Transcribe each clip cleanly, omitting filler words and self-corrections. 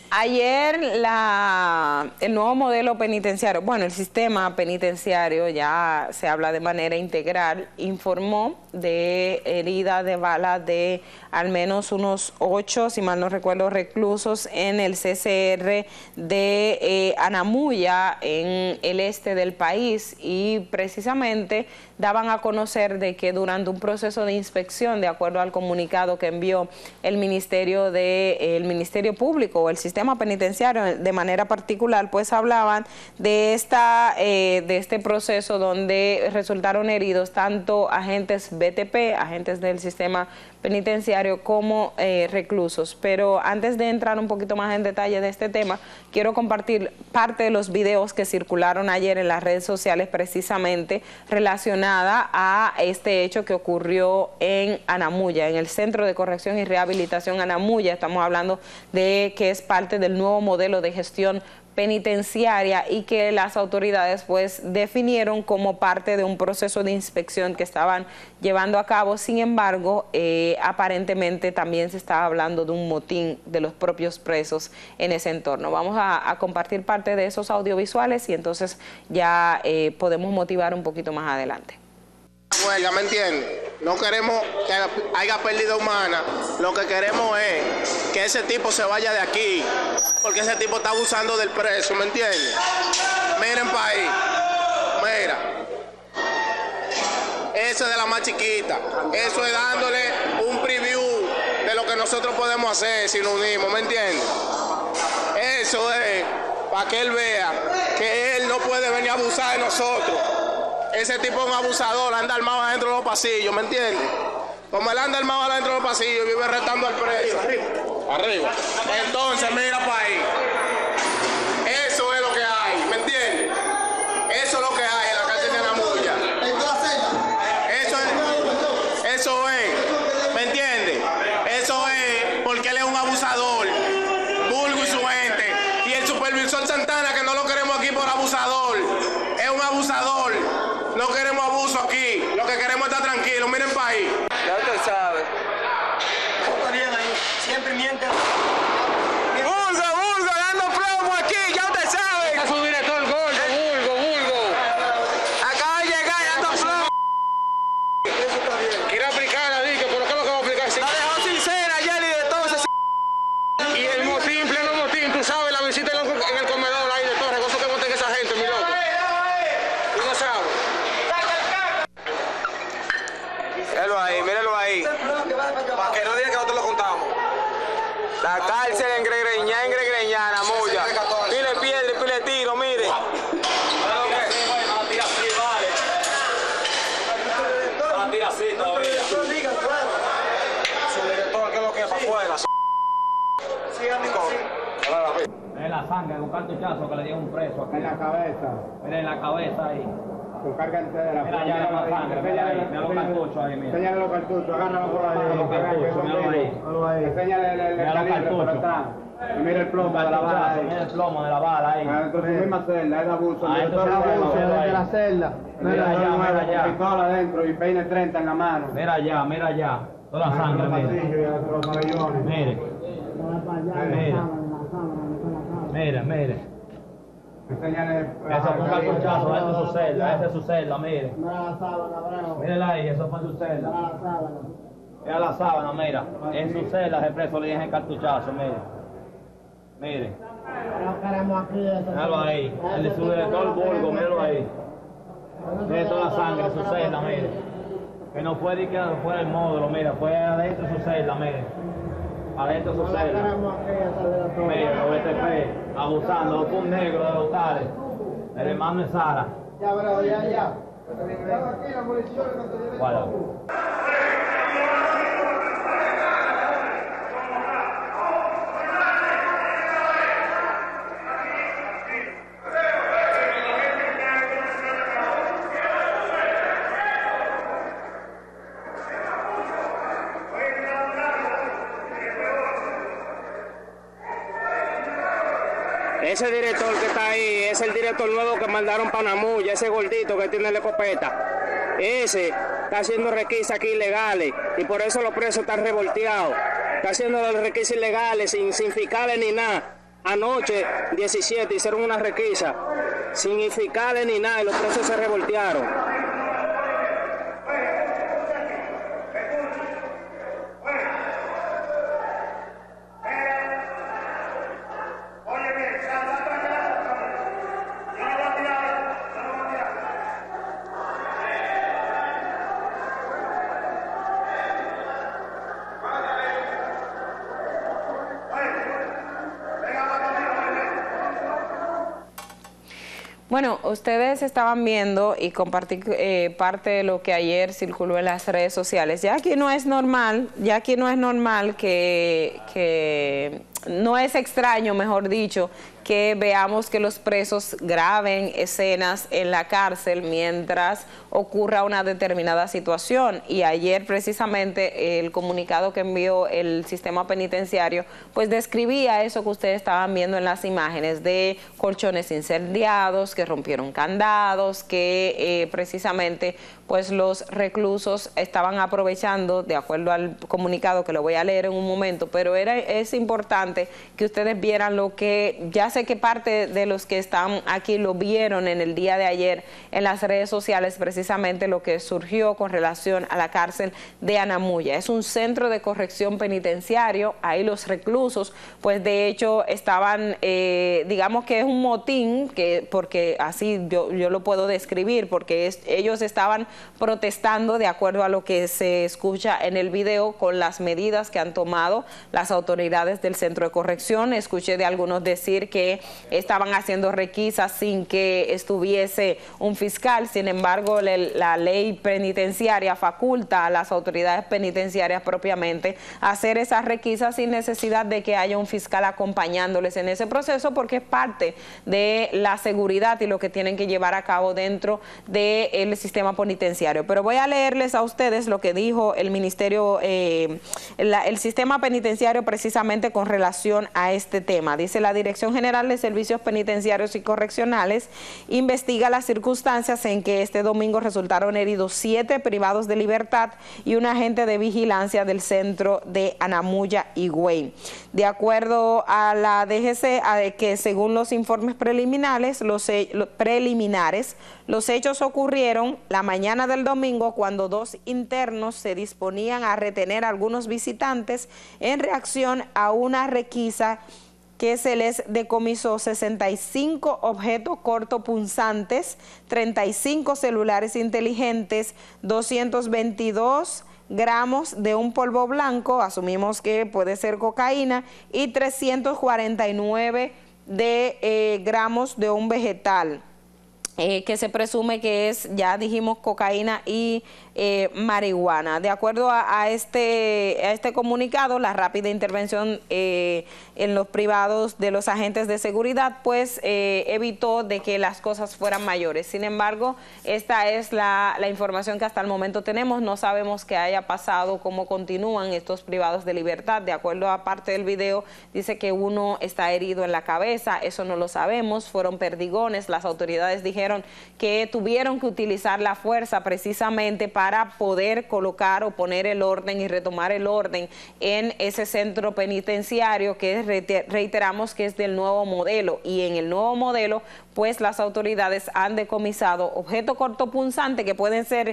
Ayer el nuevo modelo penitenciario, bueno, el sistema penitenciario ya se habla de manera integral, informó de heridas de bala de al menos unos 8, si mal no recuerdo, reclusos en el CCR de Anamuya, en el este del país, y precisamente daban a conocer de que durante un proceso de inspección, de acuerdo al comunicado que envió el Ministerio Público o el sistema penitenciario de manera particular, pues hablaban de este proceso donde resultaron heridos tanto agentes BTP, agentes del sistema penitenciario, como reclusos. Pero antes de entrar un poquito más en detalle de este tema, quiero compartir parte de los videos que circularon ayer en las redes sociales precisamente relacionada a este hecho que ocurrió en Anamuya, en el Centro de Corrección y Rehabilitación Anamuya. Estamos hablando de que es parte del nuevo modelo de gestión penitenciaria y que las autoridades pues definieron como parte de un proceso de inspección que estaban llevando a cabo. Sin embargo, aparentemente también se estaba hablando de un motín de los propios presos en ese entorno. Vamos a compartir parte de esos audiovisuales y entonces ya podemos motivar un poquito más adelante. Huelga, ¿me entiendes? No queremos que haya pérdida humana, lo que queremos es que ese tipo se vaya de aquí, porque ese tipo está abusando del preso, ¿me entiendes? Miren país, mira, eso es de la más chiquita, eso es dándole un preview de lo que nosotros podemos hacer si nos unimos, ¿me entiendes? Eso es para que él vea que él no puede venir a abusar de nosotros. Ese tipo es un abusador, anda armado adentro de los pasillos, ¿me entiendes? Como él anda armado adentro de los pasillos, vive retando al preso. Arriba. Entonces, mira para ahí. Eso es lo que hay, ¿me entiendes? Eso es lo que hay en la cárcel de Anamuya. Eso es, ¿me entiendes? Eso es porque él es un abusador, Bulgo y su gente. Y el supervisor Santana, que no lo queremos aquí por abusador, es un abusador. No queremos abuso aquí, lo que queremos es estar tranquilos. Miren país. Ya usted sabe. Está bien ahí, siempre miente. Bulgo, dando plomo aquí, ya usted sabe. Es su director gordo, Bulgo. Acaba de llegar, dando plomo. Eso está bien. Quiere aplicarla, dije, pero ¿qué es lo que va a aplicar? La dejó sincera, Yeli, de todo ese. Y el motín, pleno motín, tú sabes, la visita en el comedor ahí de Torres, cosas que monten esa gente, mi loco. Tú no sabes. Mírenlo ahí. Para que no digan que nosotros lo contamos. La cárcel en Gregreñá, Anamuya. Pile piedra, pile tiro, mire. Su director, ¿qué es lo que es para afuera? Miren la sangre, un cartuchazo que le dio un preso aquí. En la cabeza, Miren la cabeza ahí. con carga entera. Mira allá la sangre, mira ahí, mira los cartuchos ahí, mira. Enséñale los cartuchos, agárralo por ahí. Mira los cartuchos, míralo ahí. Enséñale el Mira los calibre por cartuchos. atrás. Y mira el plomo de la bala ahí. Mira el plomo de la bala ahí. Dentro de su misma celda, es abuso. Ah, El esto director es es abuso abuso, desde ahí. la celda. Mira allá, mira allá. Con pistola adentro y peine 30 en la mano. Mira allá. Toda la sangre, Los mira. pasillos y entre los pabellones. Mire. Enséñale. Eso fue un cartuchazo, esa es su celda, mire. Mira la sábana, bravo. Mírala ahí, eso fue su celda. Mira la sábana, mira. En su celda el preso le dije el cartuchazo, mire. Míralo ahí. El de su director Bulgo, míralo ahí. Mire toda la sangre en su celda, mire. Que no puede ir quedando fuera del módulo, mira. Fue adentro de su celda, mire. Adentro de su celda. Mire, los BTP, abusando, los un negro de los tales. El hermano de Sara. Ya, bravo, ya. Voilà. Ese director que está ahí es el director nuevo que mandaron para Anamuya, ese gordito que tiene la escopeta. Ese está haciendo requisas aquí ilegales y por eso los presos están revolteados. Está haciendo los requisas ilegales sin fiscales ni nada. anoche 17 hicieron una requisa sin fiscales ni nada y los presos se revoltearon. Bueno, ustedes estaban viendo y compartí parte de lo que ayer circuló en las redes sociales. Ya aquí no es normal, que no es extraño, mejor dicho, que veamos que los presos graben escenas en la cárcel mientras ocurra una determinada situación. Y ayer precisamente el comunicado que envió el sistema penitenciario pues describía eso que ustedes estaban viendo en las imágenes de colchones incendiados, que rompieron candados, que precisamente pues los reclusos estaban aprovechando, de acuerdo al comunicado que lo voy a leer en un momento, pero es importante que ustedes vieran lo que, ya sé que parte de los que están aquí lo vieron en el día de ayer en las redes sociales, precisamente lo que surgió con relación a la cárcel de Anamuya. Es un centro de corrección penitenciario, ahí los reclusos, pues de hecho estaban, digamos que es un motín, porque así yo lo puedo describir, porque ellos estaban protestando de acuerdo a lo que se escucha en el video con las medidas que han tomado las autoridades del centro de corrección. Escuché de algunos decir que estaban haciendo requisas sin que estuviese un fiscal. Sin embargo, la ley penitenciaria faculta a las autoridades penitenciarias propiamente a hacer esas requisas sin necesidad de que haya un fiscal acompañándoles en ese proceso, porque es parte de la seguridad y lo que tienen que llevar a cabo dentro del sistema penitenciario. Pero voy a leerles a ustedes lo que dijo el ministerio, el sistema penitenciario precisamente con relación a este tema. Dice: la Dirección General de Servicios Penitenciarios y Correccionales investiga las circunstancias en que este domingo resultaron heridos 7 privados de libertad y un agente de vigilancia del centro de Anamuya, Higüey. De acuerdo a la DGC, que según los informes preliminares, los hechos ocurrieron la mañana del domingo, cuando 2 internos se disponían a retener a algunos visitantes en reacción a una requisa que se les decomisó 65 objetos cortopunzantes, 35 celulares inteligentes, 222 gramos de un polvo blanco, asumimos que puede ser cocaína, y 349 gramos de un vegetal, que se presume que es, ya dijimos, cocaína y marihuana. De acuerdo a este comunicado, la rápida intervención en los privados de los agentes de seguridad pues evitó de que las cosas fueran mayores. Sin embargo, esta es la información que hasta el momento tenemos. No sabemos qué haya pasado, cómo continúan estos privados de libertad. De acuerdo a parte del video, dice que uno está herido en la cabeza. Eso no lo sabemos. Fueron perdigones. Las autoridades dijeron que tuvieron que utilizar la fuerza precisamente para poder colocar o poner el orden y retomar el orden en ese centro penitenciario que reiteramos que es del nuevo modelo. Y en el nuevo modelo pues las autoridades han decomisado objetos cortopunzantes que pueden ser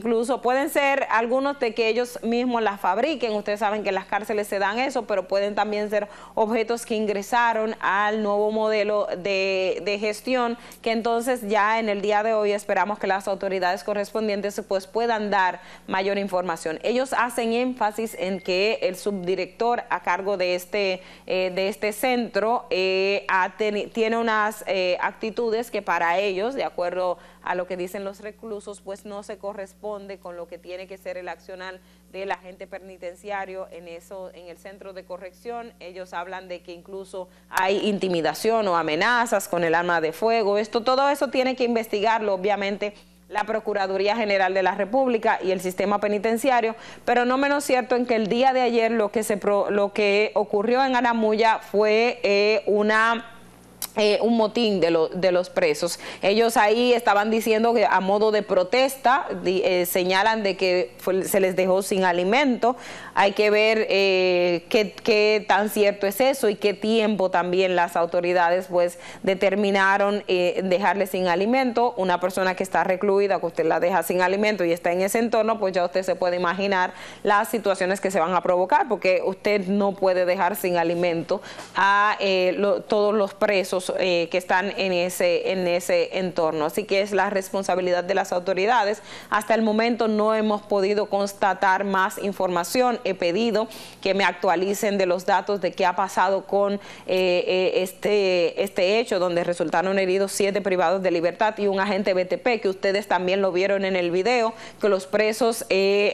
algunos de que ellos mismos las fabriquen. Ustedes saben que en las cárceles se dan eso, pero pueden también ser objetos que ingresaron al nuevo modelo de gestión, que entonces ya en el día de hoy esperamos que las autoridades correspondientes pues puedan dar mayor información. Ellos hacen énfasis en que el subdirector a cargo de este centro tiene unas actitudes que para ellos, de acuerdo a lo que dicen los reclusos, pues no se corresponde con lo que tiene que ser el accionar del agente penitenciario en el centro de corrección. Ellos hablan de que incluso hay intimidación o amenazas con el arma de fuego. todo eso tiene que investigarlo, obviamente, la Procuraduría General de la República y el sistema penitenciario, pero no menos cierto en que el día de ayer lo que ocurrió en Anamuya fue una un motín de los presos. Ellos ahí estaban diciendo que a modo de protesta, señalan de que se les dejó sin alimento. Hay que ver qué tan cierto es eso y qué tiempo también las autoridades pues determinaron dejarle sin alimento. Una persona que está recluida, que usted la deja sin alimento y está en ese entorno, pues ya usted se puede imaginar las situaciones que se van a provocar, porque usted no puede dejar sin alimento a todos los presos que están en ese entorno. Así que es la responsabilidad de las autoridades. Hasta el momento no hemos podido constatar más información. He pedido que me actualicen de los datos de qué ha pasado con este hecho, donde resultaron heridos 7 privados de libertad y un agente BTP, que ustedes también lo vieron en el video, que los presos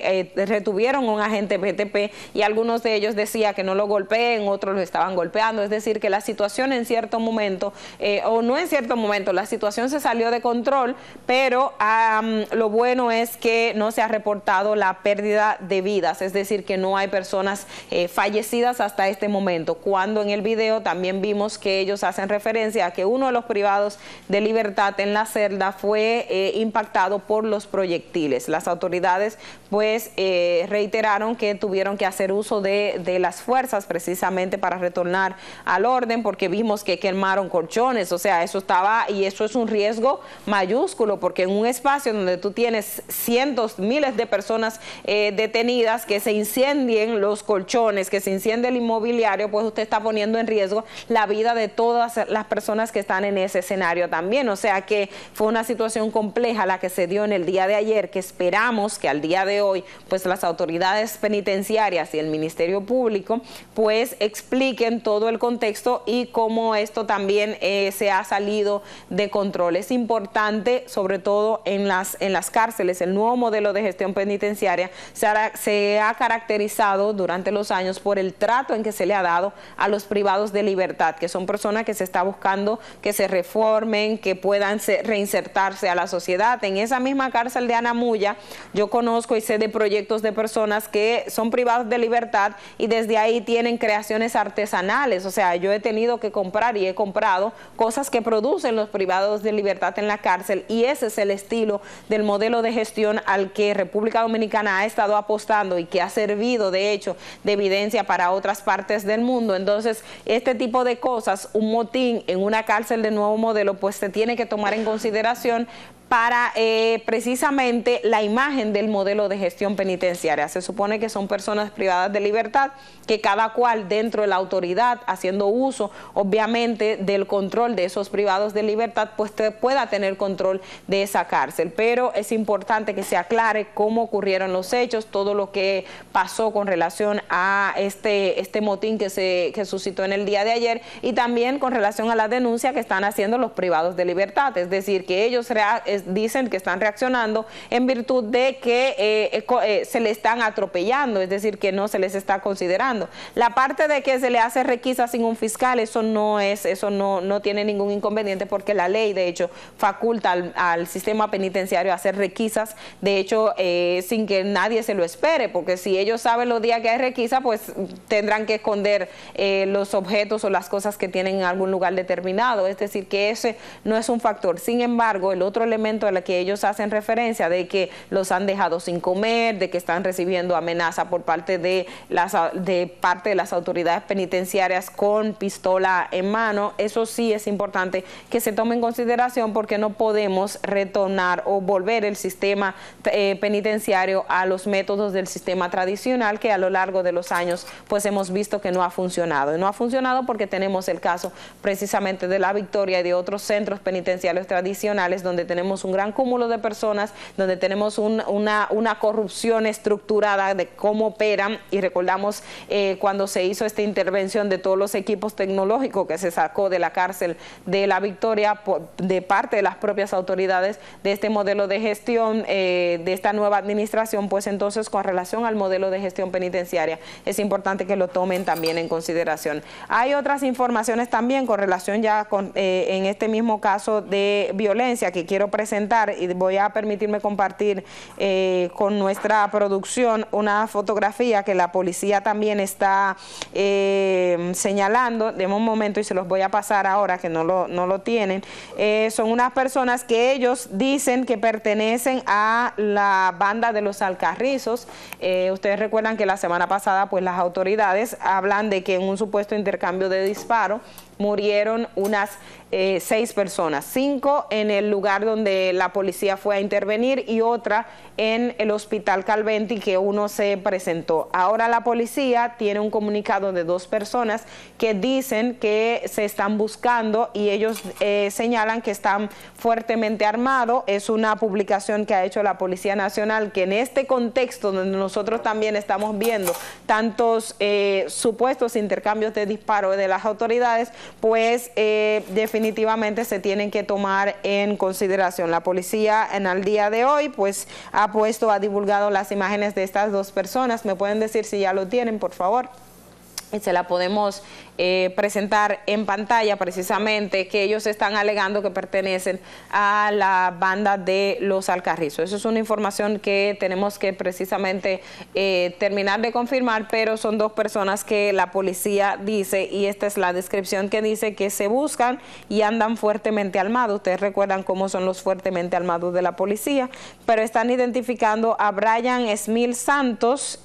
retuvieron un agente BTP y algunos de ellos decía que no lo golpeen, otros lo estaban golpeando. Es decir, que la situación en cierto momento o no en cierto momento, la situación se salió de control, pero lo bueno es que no se ha reportado la pérdida de vidas, es decir, que no hay personas fallecidas hasta este momento, cuando en el video también vimos que ellos hacen referencia a que uno de los privados de libertad en la celda fue impactado por los proyectiles. Las autoridades pues reiteraron que tuvieron que hacer uso de las fuerzas precisamente para retornar al orden, porque vimos que quemaron colchones. O sea, eso estaba, y eso es un riesgo mayúsculo, porque en un espacio donde tú tienes cientos, miles de personas detenidas, que se incendien los colchones, que se incendie el inmobiliario, pues usted está poniendo en riesgo la vida de todas las personas que están en ese escenario también. O sea que fue una situación compleja la que se dio en el día de ayer, que esperamos que al día de hoy pues las autoridades penitenciarias y el Ministerio Público pues expliquen todo el contexto y cómo esto también se ha salido de control. Es importante, sobre todo en las cárceles, el nuevo modelo de gestión penitenciaria se ha caracterizado durante los años por el trato en que se le ha dado a los privados de libertad, que son personas que se está buscando que se reformen, que puedan reinsertarse a la sociedad. En esa misma cárcel de Anamuya, yo conozco y sé de proyectos de personas que son privados de libertad y desde ahí tienen creaciones artesanales. O sea, yo he tenido que comprar y he comprado cosas que producen los privados de libertad en la cárcel, y ese es el estilo del modelo de gestión al que República Dominicana ha estado apostando y que ha servido de hecho de evidencia para otras partes del mundo. Entonces, este tipo de cosas, un motín en una cárcel de nuevo modelo, pues se tiene que tomar en consideración para precisamente la imagen del modelo de gestión penitenciaria. Se supone que son personas privadas de libertad, que cada cual dentro de la autoridad, haciendo uso obviamente del control de esos privados de libertad, pues pueda tener control de esa cárcel. Pero es importante que se aclare cómo ocurrieron los hechos, todo lo que pasó con relación a este motín que suscitó en el día de ayer, y también con relación a la denuncia que están haciendo los privados de libertad. Es decir, que ellos dicen que están reaccionando en virtud de que se le están atropellando, es decir, que no se les está considerando. La parte de que se le hace requisa sin un fiscal, eso no tiene ningún inconveniente, porque la ley de hecho faculta al sistema penitenciario a hacer requisas, de hecho sin que nadie se lo espere, porque si ellos saben los días que hay requisa, pues tendrán que esconder los objetos o las cosas que tienen en algún lugar determinado, es decir, que ese no es un factor. Sin embargo, el otro elemento al que ellos hacen referencia, de que los han dejado sin comer, de que están recibiendo amenaza por parte de las autoridades penitenciarias con pistola en mano, eso sí es importante que se tome en consideración, porque no podemos retornar o volver el sistema penitenciario a los métodos del sistema tradicional, que a lo largo de los años pues hemos visto que no ha funcionado. Y no ha funcionado porque tenemos el caso precisamente de La Victoria y de otros centros penitenciarios tradicionales, donde tenemos un gran cúmulo de personas, donde tenemos una corrupción estructurada de cómo operan, y recordamos cuando se hizo esta intervención de todos los equipos tecnológicos que se sacó de la cárcel de La Victoria de parte de las propias autoridades de este modelo de gestión de esta nueva administración. Pues entonces, con relación al modelo de gestión penitenciaria, es importante que lo tomen también en consideración. Hay otras informaciones también con relación ya en este mismo caso de violencia que quiero presentar. presentar, y voy a permitirme compartir con nuestra producción una fotografía que la policía también está señalando. Deme un momento y se los voy a pasar ahora, que no lo tienen. Son unas personas que ellos dicen que pertenecen a la banda de los Alcarrizos. Ustedes recuerdan que la semana pasada pues las autoridades hablan de que en un supuesto intercambio de disparos murieron unas 6 personas, 5 en el lugar donde la policía fue a intervenir y otra en el hospital Calventi, que uno se presentó. Ahora la policía tiene un comunicado de 2 personas que dicen que se están buscando, y ellos señalan que están fuertemente armados. Es una publicación que ha hecho la Policía Nacional, que en este contexto donde nosotros también estamos viendo tantos supuestos intercambios de disparos de las autoridades, pues definitivamente se tienen que tomar en consideración. La policía en el día de hoy pues ha divulgado las imágenes de estas 2 personas. ¿Me pueden decir si ya lo tienen, por favor? Y se la podemos presentar en pantalla, precisamente, que ellos están alegando que pertenecen a la banda de los Alcarrizos. Eso es una información que tenemos que precisamente terminar de confirmar, pero son 2 personas que la policía dice, y esta es la descripción que dice, que se buscan y andan fuertemente armados. Ustedes recuerdan cómo son los fuertemente armados de la policía, pero están identificando a Brian Esmil Santos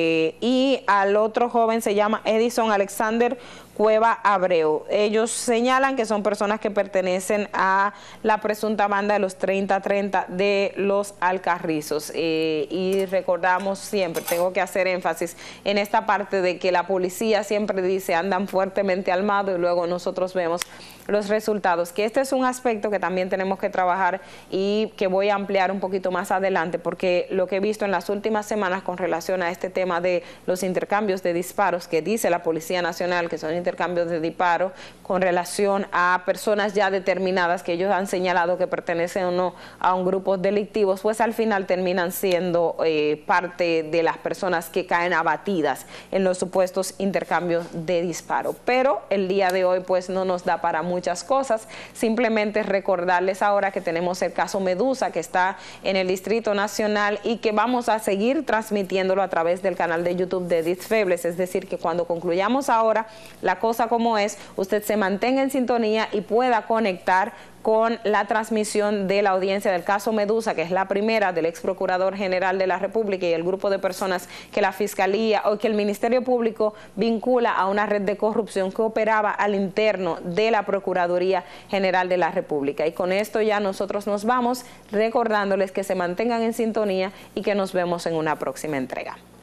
y al otro joven se llama Edison Alexander Cueva Abreu. Ellos señalan que son personas que pertenecen a la presunta banda de los 30-30 de los Alcarrizos. Y recordamos siempre, tengo que hacer énfasis en esta parte de que la policía siempre dice andan fuertemente armados y luego nosotros vemos los resultados, que este es un aspecto que también tenemos que trabajar y que voy a ampliar un poquito más adelante, porque lo que he visto en las últimas semanas con relación a este tema de los intercambios de disparos que dice la Policía Nacional que son intercambios de disparos con relación a personas ya determinadas que ellos han señalado que pertenecen o no a un grupo delictivo, pues al final terminan siendo parte de las personas que caen abatidas en los supuestos intercambios de disparos. Pero el día de hoy pues no nos da para muchas cosas, simplemente recordarles ahora que tenemos el caso Medusa, que está en el Distrito Nacional y que vamos a seguir transmitiéndolo a través del canal de YouTube de Edith Febles. Es decir, que cuando concluyamos ahora la cosa como es, usted se mantenga en sintonía y pueda conectar con la transmisión de la audiencia del caso Medusa, que es la primera del ex procurador general de la República y el grupo de personas que la Fiscalía o que el Ministerio Público vincula a una red de corrupción que operaba al interno de la Procuraduría General de la República. Y con esto ya nosotros nos vamos, recordándoles que se mantengan en sintonía y que nos vemos en una próxima entrega.